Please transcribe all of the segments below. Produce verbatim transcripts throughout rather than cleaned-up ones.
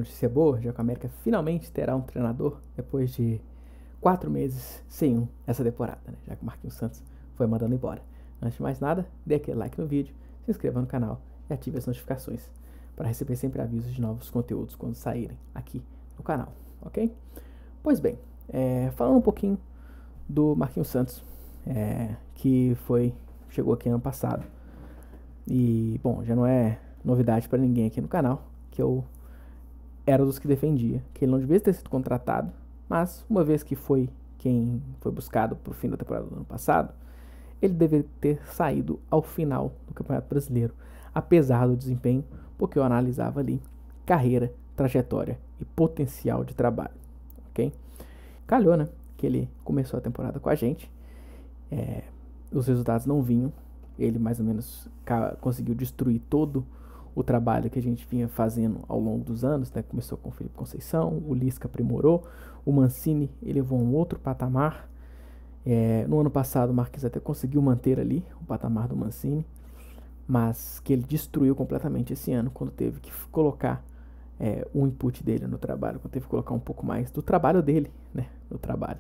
notícia boa, já que o América finalmente terá um treinador depois de quatro meses sem um essa temporada, né? Já que o Marquinhos Santos foi mandando embora. Antes de mais nada, dê aquele like no vídeo, se inscreva no canal e ative as notificações para receber sempre avisos de novos conteúdos quando saírem aqui no canal, ok? Pois bem, é, falando um pouquinho do Marquinhos Santos, é, que foi chegou aqui ano passado e, bom, já não é novidade para ninguém aqui no canal que eu era dos que defendia que ele não devia ter sido contratado, mas uma vez que foi quem foi buscado para o fim da temporada do ano passado, ele deveria ter saído ao final do Campeonato Brasileiro, apesar do desempenho, porque eu analisava ali carreira, trajetória e potencial de trabalho, ok? Calhou, né, que ele começou a temporada com a gente, é, os resultados não vinham, ele mais ou menos conseguiu destruir todo o trabalho que a gente vinha fazendo ao longo dos anos, né? Começou com o Felipe Conceição, o Lisca aprimorou, o Mancini elevou um outro patamar. É, no ano passado o Marquinhos até conseguiu manter ali o patamar do Mancini, mas que ele destruiu completamente esse ano quando teve que colocar é, o input dele no trabalho, quando teve que colocar um pouco mais do trabalho dele, né, no trabalho.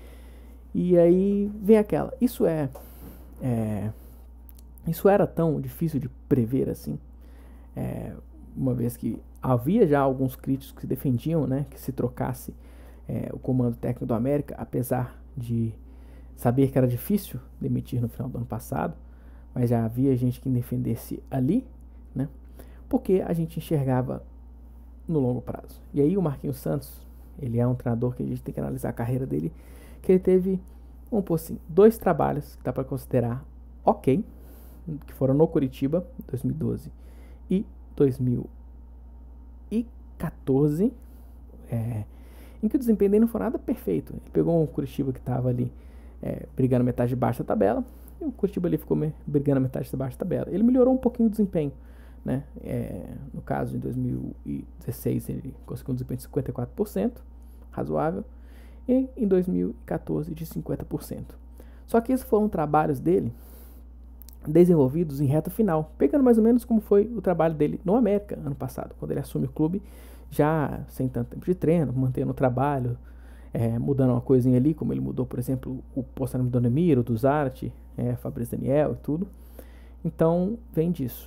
E aí vem aquela, isso é, é isso era tão difícil de prever assim, é, uma vez que havia já alguns críticos que defendiam, né, que se trocasse é, o comando técnico do América, apesar de saber que era difícil demitir no final do ano passado, mas já havia gente que defendesse ali, né, porque a gente enxergava no longo prazo. E aí o Marquinhos Santos, ele é um treinador que a gente tem que analisar a carreira dele, que ele teve, vamos pôr assim, dois trabalhos que dá para considerar ok, que foram no Curitiba, dois mil e doze e dois mil e quatorze, é, em que o desempenho dele não foi nada perfeito. Ele pegou um Curitiba que estava ali é, brigando metade de baixo da tabela, e o Curitiba ali ficou brigando metade de baixo da tabela. Ele melhorou um pouquinho o desempenho, né? É, no caso, em dois mil e dezesseis ele conseguiu um desempenho de cinquenta e quatro por cento, razoável, e em dois mil e quatorze de cinquenta por cento. Só que esses foram trabalhos dele desenvolvidos em reta final, pegando mais ou menos como foi o trabalho dele no América ano passado, quando ele assume o clube já sem tanto tempo de treino, mantendo o trabalho, é, mudando uma coisinha ali, como ele mudou, por exemplo, o posicionamento do Nemiro, do Zarte, é, Fabrício Daniel e tudo. Então, vem disso.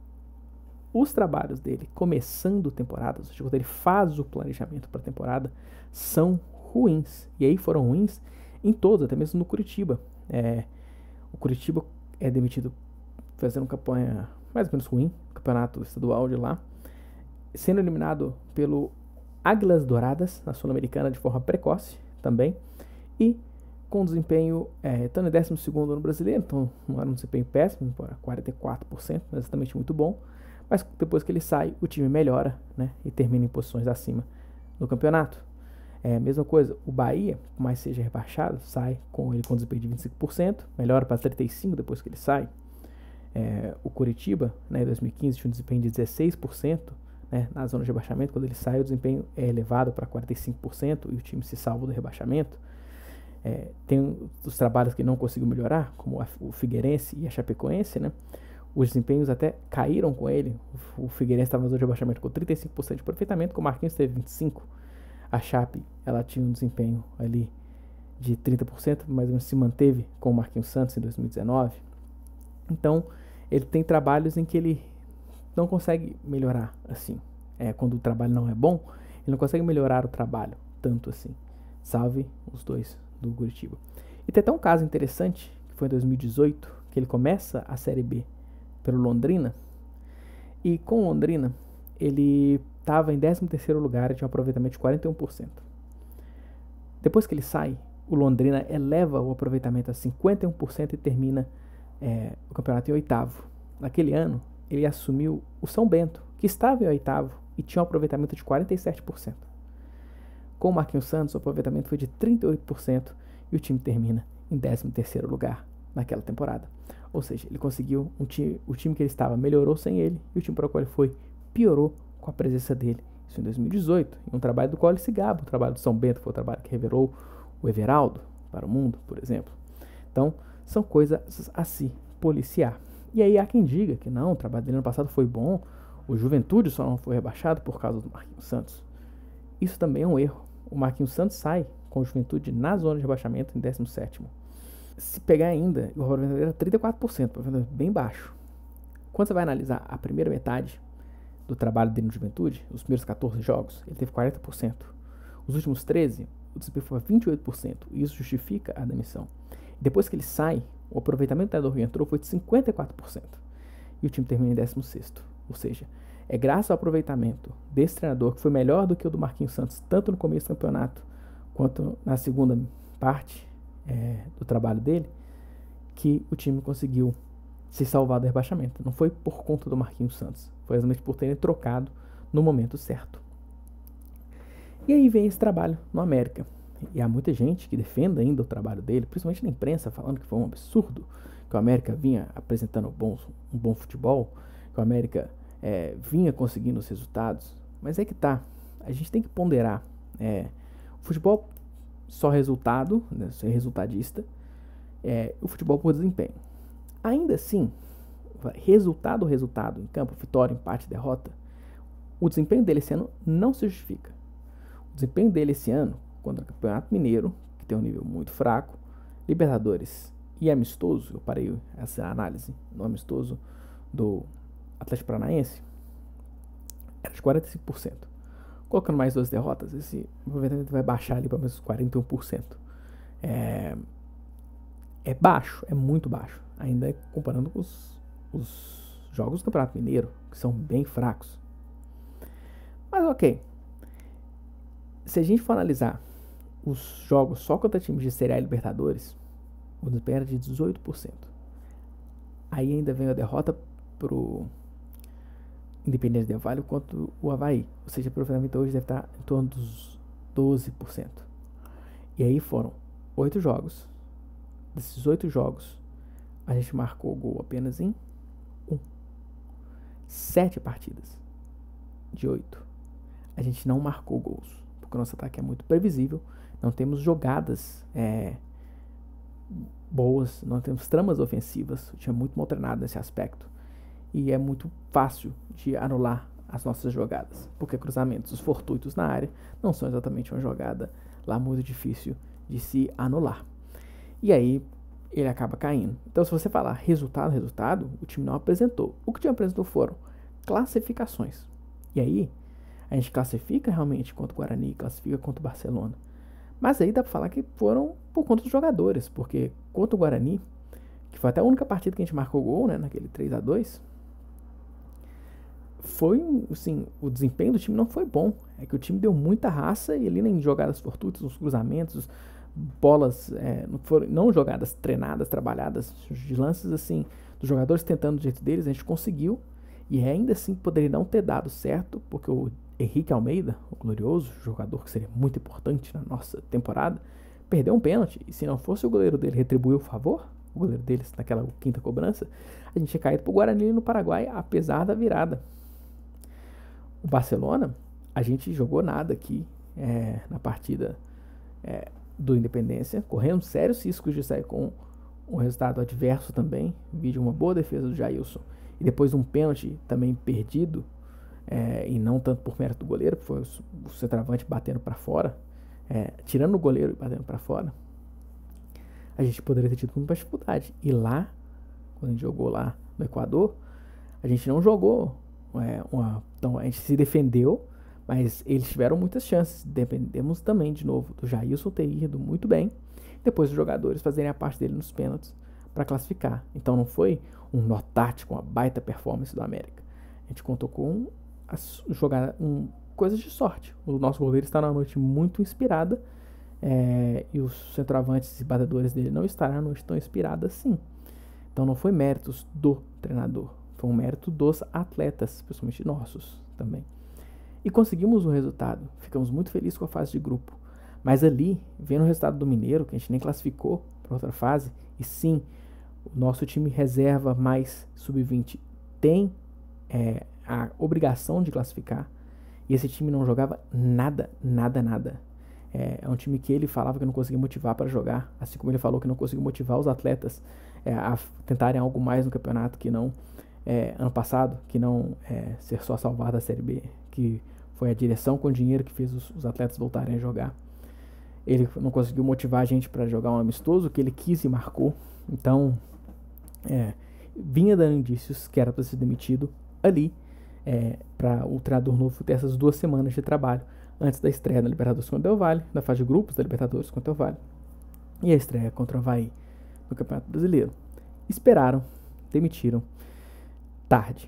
Os trabalhos dele começando temporadas, ou seja, quando ele faz o planejamento para a temporada, são ruins. E aí foram ruins em todos, até mesmo no Curitiba. É, o Curitiba é demitido fazendo uma campanha mais ou menos ruim, campeonato estadual de lá, sendo eliminado pelo Águilas Douradas na Sul-Americana de forma precoce também, e com desempenho, é, estando em décimo segundo no Brasileiro, então não era um desempenho péssimo, quarenta e quatro por cento, mas exatamente muito bom, mas depois que ele sai, o time melhora, né, e termina em posições acima no campeonato. É a mesma coisa, o Bahia, por mais seja rebaixado, sai com ele com desempenho de vinte e cinco por cento, melhora para trinta e cinco por cento depois que ele sai. É, o Curitiba, né, em dois mil e quinze, tinha um desempenho de dezesseis por cento, né, na zona de rebaixamento. Quando ele sai, o desempenho é elevado para quarenta e cinco por cento e o time se salva do rebaixamento. É, tem os trabalhos que não conseguiu melhorar, como a, o Figueirense e a Chapecoense, né? Os desempenhos até caíram com ele. O, o Figueirense estava na zona de rebaixamento com trinta e cinco por cento de aproveitamento, com o Marquinhos teve vinte e cinco por cento. A Chape, ela tinha um desempenho ali de trinta por cento, mas se manteve com o Marquinhos Santos em dois mil e dezenove. Então, ele tem trabalhos em que ele não consegue melhorar assim. É, quando o trabalho não é bom, ele não consegue melhorar o trabalho tanto assim. Salve os dois do Curitiba. E tem até um caso interessante, que foi em dois mil e dezoito, que ele começa a Série B pelo Londrina, e com o Londrina, ele estava em décimo terceiro lugar e tinha um aproveitamento de quarenta e um por cento. Depois que ele sai, o Londrina eleva o aproveitamento a cinquenta e um por cento e termina é, o campeonato em oitavo. Naquele ano, ele assumiu o São Bento, que estava em oitavo e tinha um aproveitamento de quarenta e sete por cento. Com o Marquinhos Santos, o aproveitamento foi de trinta e oito por cento e o time termina em décimo terceiro lugar naquela temporada. Ou seja, ele conseguiu, um time, o time que ele estava melhorou sem ele, e o time para o qual ele foi piorou com a presença dele. Isso em dois mil e dezoito, em um trabalho do qual ele se gaba. O trabalho do São Bento foi o trabalho que revelou o Everaldo para o mundo, por exemplo. Então, são coisas a se policiar. E aí há quem diga que não, o trabalho dele no passado foi bom, O Juventude só não foi rebaixado por causa do Marquinhos Santos. Isso também é um erro. O Marquinhos Santos sai com o Juventude na zona de rebaixamento em décimo sétimo. Se pegar ainda, o Robert era trinta e quatro por cento, bem baixo. Quando você vai analisar a primeira metade do trabalho dele no Juventude, os primeiros catorze jogos, ele teve quarenta por cento. Os últimos treze, o desempenho foi vinte e oito por cento. E isso justifica a demissão. Depois que ele sai, o aproveitamento do treinador que entrou foi de cinquenta e quatro por cento. E o time termina em décimo sexto. Ou seja, é graças ao aproveitamento desse treinador, que foi melhor do que o do Marquinhos Santos, tanto no começo do campeonato, quanto na segunda parte é, do trabalho dele, que o time conseguiu se salvar do rebaixamento. Não foi por conta do Marquinhos Santos, foi exatamente por terem trocado no momento certo. E aí vem esse trabalho no América. E há muita gente que defende ainda o trabalho dele, principalmente na imprensa, falando que foi um absurdo, que o América vinha apresentando bons, um bom futebol, que o América é, vinha conseguindo os resultados. Mas é que tá, a gente tem que ponderar. É, o futebol só resultado, né, ser resultadista, é, o futebol por desempenho. Ainda assim, resultado resultado em campo, vitória, empate, derrota, o desempenho dele esse ano não se justifica. O desempenho dele esse ano, contra o Campeonato Mineiro, que tem um nível muito fraco, Libertadores e amistoso, eu parei essa análise no amistoso do Atlético Paranaense, era de quarenta e cinco por cento. Colocando mais duas derrotas, esse aproveitamento vai baixar ali para menos quarenta e um por cento. É, é baixo, é muito baixo, ainda comparando com os, os jogos do Campeonato Mineiro, que são bem fracos. Mas ok, se a gente for analisar os jogos só contra times de Série A e Libertadores, o desempenho era de dezoito por cento. Aí ainda vem a derrota pro Independente Del Valle quanto o Avaí. Ou seja, o aproveitamento hoje deve estar em torno dos doze por cento. E aí foram oito jogos. Desses oito jogos, a gente marcou gol apenas em um. Sete partidas de oito. A gente não marcou gols, porque o nosso ataque é muito previsível. Não temos jogadas é, boas, não temos tramas ofensivas. O time é muito mal treinado nesse aspecto. E é muito fácil de anular as nossas jogadas, porque cruzamentos fortuitos na área não são exatamente uma jogada lá muito difícil de se anular. E aí ele acaba caindo. Então, se você falar resultado, resultado, o time não apresentou. O que o time apresentou foram classificações. E aí a gente classifica realmente contra o Guarani, classifica contra o Barcelona. Mas aí dá pra falar que foram por conta dos jogadores, porque contra o Guarani, que foi até a única partida que a gente marcou gol, né, naquele três a dois, foi, assim, o desempenho do time não foi bom. É que o time deu muita raça e ali em jogadas fortuitas, nos cruzamentos, bolas, é, não, foram, não jogadas treinadas, trabalhadas, de lances assim, dos jogadores tentando do jeito deles, a gente conseguiu. E ainda assim poderia não ter dado certo, porque o Henrique Almeida, o glorioso jogador que seria muito importante na nossa temporada, perdeu um pênalti. E se não fosse o goleiro dele retribuir o favor, o goleiro deles naquela quinta cobrança, a gente tinha caído pro Guarani no Paraguai, apesar da virada. O Barcelona, a gente jogou nada aqui é, na partida é, do Independência, correndo sérios riscos de sair com um resultado adverso também, vídeo uma boa defesa do Jailson, e depois um pênalti também perdido, é, e não tanto por mérito do goleiro, que foi o, o centroavante batendo para fora, é, tirando o goleiro e batendo para fora, a gente poderia ter tido muita dificuldade. E lá, quando a gente jogou lá no Equador, a gente não jogou é, uma... Então a gente se defendeu, mas eles tiveram muitas chances. Dependemos também, de novo, do Jailson ter ido muito bem, depois os jogadores fazerem a parte dele nos pênaltis para classificar. Então não foi um nó tático, uma baita performance do América. A gente contou com as jogadas, um, coisas de sorte. O nosso goleiro está na noite muito inspirada, é, e os centroavantes e batedores dele não estarão na noite tão inspirada assim. Então não foi méritos do treinador, foi um mérito dos atletas, principalmente nossos também. E conseguimos o resultado. Ficamos muito felizes com a fase de grupo. Mas ali, vendo o resultado do Mineiro, que a gente nem classificou para outra fase, e sim, o nosso time reserva mais sub vinte tem é, a obrigação de classificar. E esse time não jogava nada, nada, nada. É, é um time que ele falava que não conseguia motivar para jogar, assim como ele falou que não conseguiu motivar os atletas é, a tentarem algo mais no campeonato que não é, ano passado, que não é ser só salvar da Série B, que foi a direção com dinheiro que fez os, os atletas voltarem a jogar. Ele não conseguiu motivar a gente para jogar um amistoso, que ele quis e marcou. Então, é, vinha dando indícios que era para ser demitido ali, é, para o treinador novo ter essas duas semanas de trabalho antes da estreia da Libertadores contra o Del Valle, da fase de grupos da Libertadores contra o Del Valle, e a estreia contra o Avaí no Campeonato Brasileiro. Esperaram, demitiram tarde,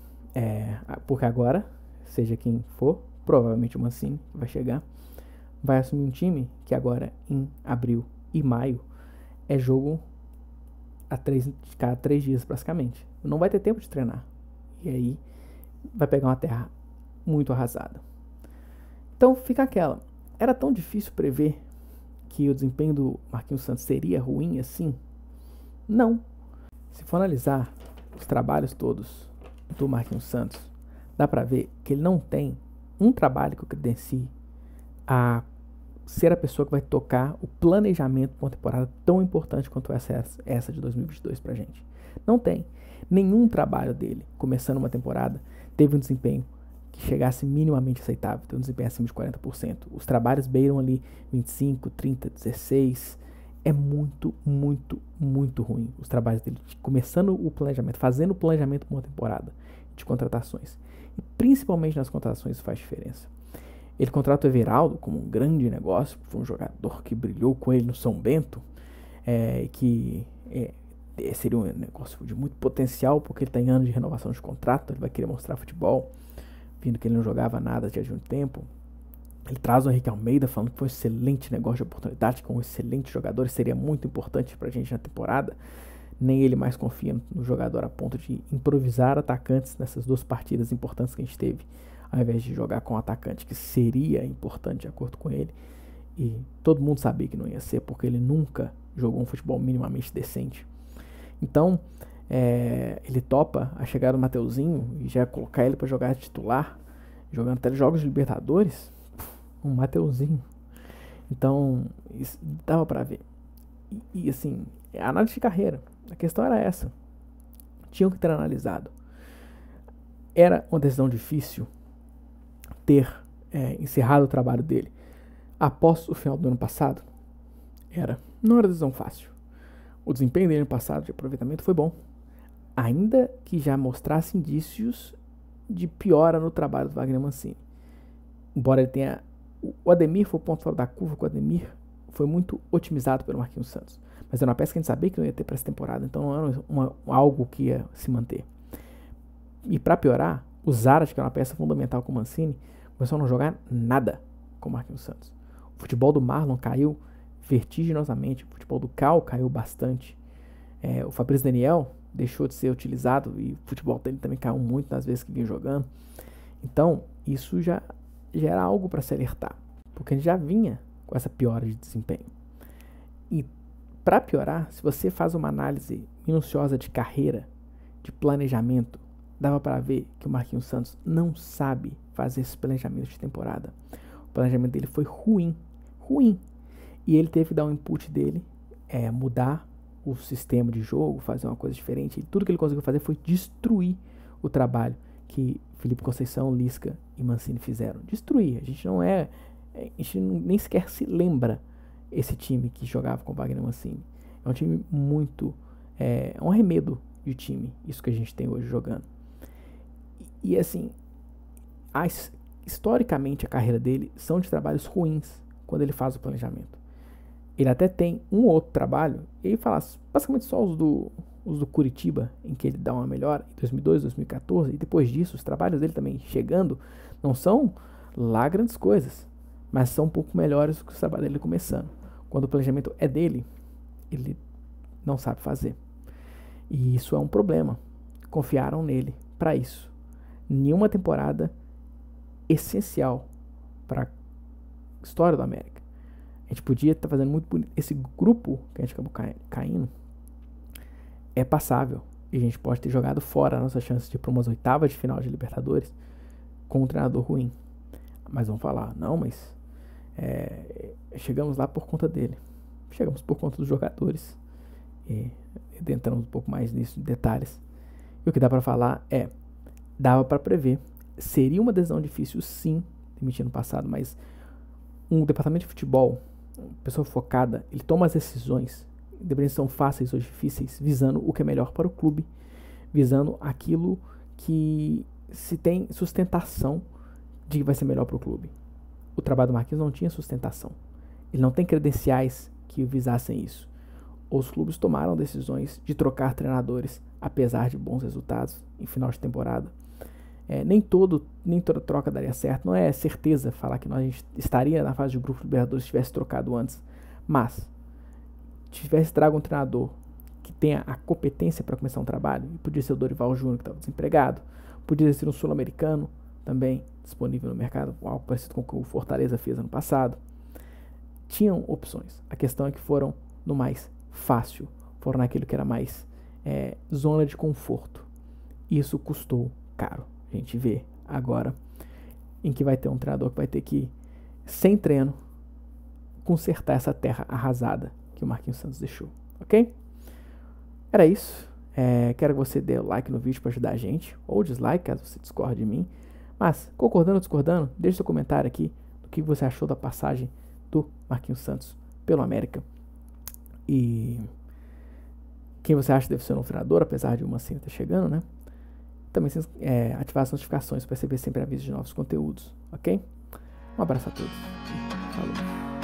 é, porque agora, seja quem for, provavelmente o Mancini vai chegar, vai assumir um time que agora em abril e maio é jogo a três, cada três dias praticamente. Não vai ter tempo de treinar. E aí vai pegar uma terra muito arrasada. Então fica aquela. Era tão difícil prever que o desempenho do Marquinhos Santos seria ruim assim? Não. Se for analisar os trabalhos todos do Marquinhos Santos, dá pra ver que ele não tem um trabalho que o credencie a ser a pessoa que vai tocar o planejamento de uma temporada tão importante quanto essa, essa de dois mil e vinte e dois pra gente. Não tem. Nenhum trabalho dele, começando uma temporada, teve um desempenho que chegasse minimamente aceitável, teve um desempenho acima de quarenta por cento. Os trabalhos beiram ali vinte e cinco, trinta, dezesseis. É muito, muito, muito ruim os trabalhos dele, começando o planejamento, fazendo o planejamento de uma temporada de contratações. E principalmente nas contratações isso faz diferença. Ele contrata o Everaldo como um grande negócio, foi um jogador que brilhou com ele no São Bento, é, que é, seria um negócio de muito potencial, porque ele está em ano de renovação de contrato, ele vai querer mostrar futebol, vindo que ele não jogava nada já de um tempo. Ele traz o Henrique Almeida, falando que foi um excelente negócio de oportunidade, que é um excelente jogador, e seria muito importante pra gente na temporada. Nem ele mais confia no jogador a ponto de improvisar atacantes nessas duas partidas importantes que a gente teve, ao invés de jogar com um atacante que seria importante de acordo com ele. E todo mundo sabia que não ia ser, porque ele nunca jogou um futebol minimamente decente. Então, é, ele topa a chegada do Mateuzinho e já colocar ele para jogar de titular, jogando até jogos de Libertadores, um Mateuzinho. Então, isso dava para ver. E, e assim, a análise de carreira, a questão era essa. Tinham que ter analisado. Era uma decisão difícil ter é, encerrado o trabalho dele após o final do ano passado? Era. Não era decisão fácil. O desempenho dele no passado de aproveitamento foi bom, ainda que já mostrasse indícios de piora no trabalho do Wagner Mancini. Embora ele tenha... O Ademir foi o ponto fora da curva, o Ademir foi muito otimizado pelo Marquinhos Santos. Mas era uma peça que a gente sabia que não ia ter para essa temporada, então não era uma, algo que ia se manter. E para piorar, o Zárate, que é uma peça fundamental com o Mancini, começou a não jogar nada com o Marquinhos Santos. O futebol do Marlon caiu vertiginosamente, o futebol do Cal caiu bastante. É, o Fabrício Daniel deixou de ser utilizado e o futebol dele também caiu muito nas vezes que vinha jogando. Então, isso já, já era algo para se alertar, porque a gente já vinha com essa piora de desempenho. E para piorar, se você faz uma análise minuciosa de carreira, de planejamento, dava para ver que o Marquinhos Santos não sabe fazer esse planejamento de temporada. O planejamento dele foi ruim, ruim. E ele teve que dar um input dele, é, mudar o sistema de jogo, fazer uma coisa diferente. E tudo que ele conseguiu fazer foi destruir o trabalho que Felipe Conceição, Lisca e Mancini fizeram. Destruir. A gente não é... A gente nem sequer se lembra esse time que jogava com o Wagner Mancini. É um time muito... É, é um arremedo de time, isso que a gente tem hoje jogando. E, e assim, a, historicamente a carreira dele são de trabalhos ruins quando ele faz o planejamento. Ele até tem um ou outro trabalho, e ele fala basicamente só os do, os do Curitiba, em que ele dá uma melhora, em dois mil e doze, dois mil e quatorze, e depois disso, os trabalhos dele também chegando, não são lá grandes coisas, mas são um pouco melhores do que os trabalhos dele começando. Quando o planejamento é dele, ele não sabe fazer. E isso é um problema. Confiaram nele para isso. Nenhuma temporada essencial para a história do América. A gente podia estar tá fazendo muito bonito. Esse grupo que a gente acabou caindo é passável. E a gente pode ter jogado fora a nossa chance de ir para umas oitavas de final de Libertadores com um treinador ruim. Mas vão falar, não, mas é, chegamos lá por conta dele. Chegamos por conta dos jogadores. E entramos um pouco mais nisso, de detalhes. E o que dá para falar é, dava para prever, seria uma decisão difícil sim, demitir no passado, mas um departamento de futebol, uma pessoa focada, ele toma as decisões, independente se são fáceis ou difíceis, visando o que é melhor para o clube, visando aquilo que se tem sustentação de que vai ser melhor para o clube. O trabalho do Marquinhos não tinha sustentação. Ele não tem credenciais que visassem isso. Os clubes tomaram decisões de trocar treinadores, apesar de bons resultados em final de temporada. É, nem, todo, nem toda troca daria certo. Não é certeza falar que nós estaria na fase de grupo do Libertadores se tivesse trocado antes. Mas, se tivesse trago um treinador que tenha a competência para começar um trabalho, e podia ser o Dorival Júnior, que estava desempregado, podia ser um sul-americano também disponível no mercado, algo parecido com o que o Fortaleza fez ano passado. Tinham opções. A questão é que foram no mais fácil, foram naquilo que era mais é, zona de conforto. Isso custou caro. A gente vê agora em que vai ter um treinador que vai ter que, sem treino, consertar essa terra arrasada que o Marquinhos Santos deixou, ok? Era isso. É, quero que você dê o like no vídeo para ajudar a gente, ou dislike, caso você discorde de mim. Mas, concordando ou discordando, deixe seu comentário aqui do que você achou da passagem do Marquinhos Santos pelo América. E quem você acha que deve ser o novo treinador, apesar de uma cena estar chegando, né? Também é, ativar as notificações para receber sempre avisos de novos conteúdos, ok? Um abraço a todos. Falou.